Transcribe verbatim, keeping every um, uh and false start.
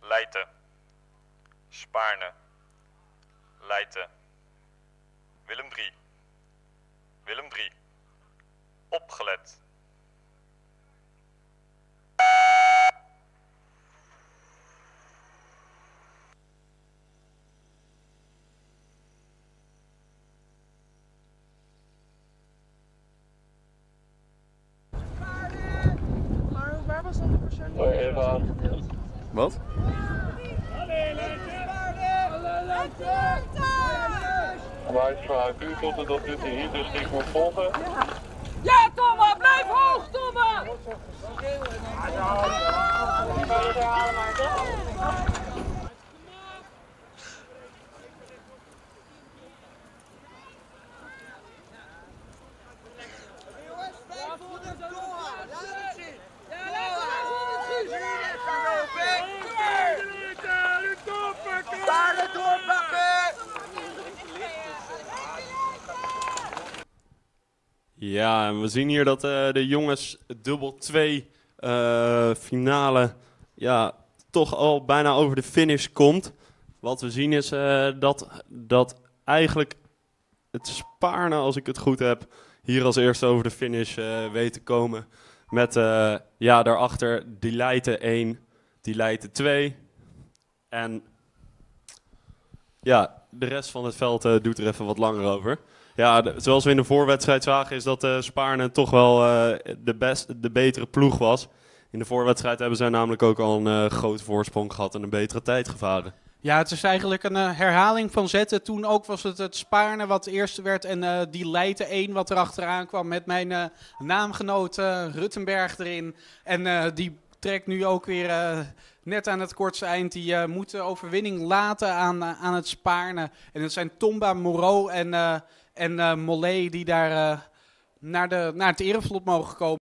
Leiden, Spaarne, Leiden, Willem drie, Willem drie, opgelet. Maar waar was dan de persoon die heeft gedeeld? Wat? Maar het is voor u tot dat u hier dus niet moet volgen. Ja, Thomas, blijf hoog, Thomas! Ja, en we zien hier dat uh, de jongens dubbel twee uh, finale ja, toch al bijna over de finish komt. Wat we zien is uh, dat, dat eigenlijk het Spaarne, als ik het goed heb, hier als eerste over de finish uh, weet te komen. Met uh, ja, daarachter die Leiden één, die Leiden twee. En ja, de rest van het veld uh, doet er even wat langer over. Ja, de, zoals we in de voorwedstrijd zagen is dat uh, Spaarne toch wel uh, de, best, de betere ploeg was. In de voorwedstrijd hebben zij namelijk ook al een uh, grote voorsprong gehad en een betere tijd gevaren. Ja, het is eigenlijk een uh, herhaling van zetten. Toen ook was het het Spaarne wat eerste werd en uh, die Leiden één wat erachteraan kwam met mijn uh, naamgenoot uh, Ruttenberg erin. En uh, die trekt nu ook weer uh, net aan het kortste eind. Die uh, moet de overwinning laten aan, uh, aan het Spaarne. En het zijn Tomba, Moreau en, uh, en uh, Mollet die daar uh, naar, de, naar het erevlot mogen komen.